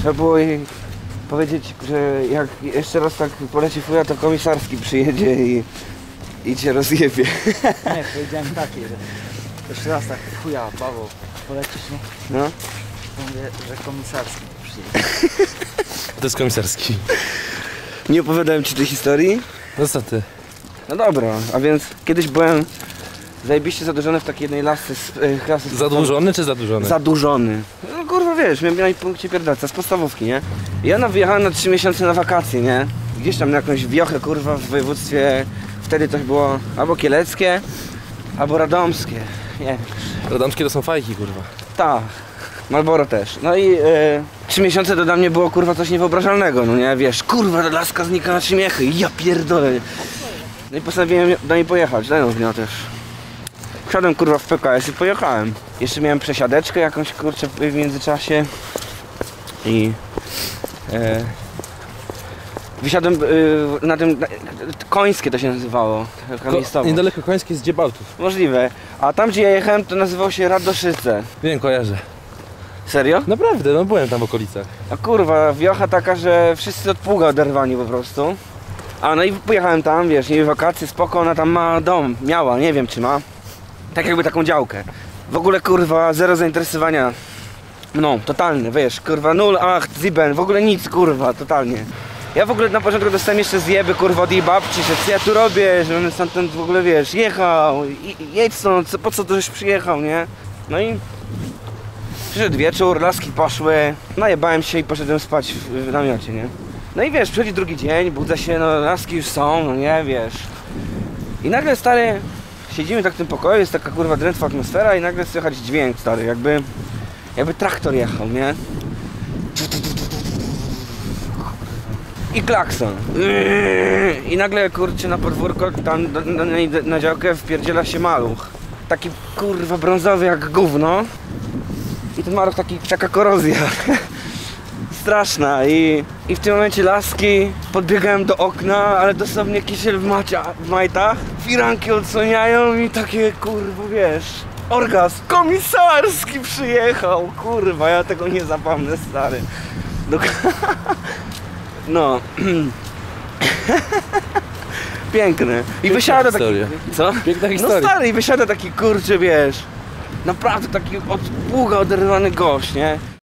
Trzeba było jej powiedzieć, że jak jeszcze raz tak poleci fuja, to komisarski przyjedzie i cię rozjebie. Nie, powiedziałem takie, że jeszcze raz tak fuja, Paweł, polecisz, nie? No. To mówię, że komisarski przyjedzie. To jest komisarski. Nie opowiadałem ci tej historii? No co ty? No dobra, a więc kiedyś byłem zajebiście zadłużony w takiej jednej lasce z klasy. Zadłużony czy zadłużony? Zadłużony. No kurwa wiesz, miałem na punkcie pierdolca z podstawówki, nie? I ja wyjechałem na 3 miesiące na wakacje, nie? Gdzieś tam na jakąś wiochę kurwa w województwie, wtedy to było albo kieleckie, albo radomskie. Nie. Radomskie to są fajki, kurwa. Tak. Marlboro też. No i 3 miesiące to dla mnie było kurwa coś niewyobrażalnego, no nie? Wiesz, kurwa ta laska znika na 3 miechy, ja pierdolę. No i postanowiłem do niej pojechać, dają z nią też. Wsiadłem kurwa w PKS i pojechałem. Jeszcze miałem przesiadeczkę jakąś kurczę w międzyczasie. I wysiadłem na tym, Końskie to się nazywało. Taka miejscowość. Niedaleko Końskie z Dziebałtów. Możliwe. A tam gdzie ja jechałem to nazywało się Radoszyce. Wiem, kojarzę. Serio? Naprawdę, no byłem tam w okolicach. A kurwa, wiocha taka, że wszyscy od pługa oderwani po prostu. A no i pojechałem tam, wiesz, nie wakacje, spoko, ona tam ma dom, miała, nie wiem czy ma. Tak jakby taką działkę. W ogóle kurwa, zero zainteresowania. No, totalny, wiesz, kurwa, nul, ach, ziben, w ogóle nic, kurwa, totalnie. Ja w ogóle na początku dostałem jeszcze zjeby, kurwa, od jej babci, że co ja tu robię, że on stamtąd w ogóle, wiesz, jechał, jedź stąd, po co tu już przyjechał, nie? No i przyszedł wieczór, laski poszły, najebałem się i poszedłem spać w namiocie, nie? No i wiesz, przychodzi drugi dzień, budzę się, no laski już są, no nie, wiesz. I nagle, stary, siedzimy tak w tym pokoju, jest taka kurwa drętwa atmosfera i nagle słychać dźwięk, stary, jakby traktor jechał, nie? I klakson. I nagle, kurczę, na podwórko, tam na działkę wpierdziela się maluch. Taki kurwa brązowy jak gówno. I ten maluch taka korozja. Straszna. I w tym momencie laski podbiegałem do okna, ale dosłownie kisiel w majtach. Firanki odsłaniają i takie kurwa, wiesz, orgazm komisarski przyjechał. Kurwa, ja tego nie zapomnę, stary. No. Piękne. I wysiada taki... Co? Piękna historia. No stary, i wysiada taki kurczę, wiesz, naprawdę taki od pługa oderwany gość, nie?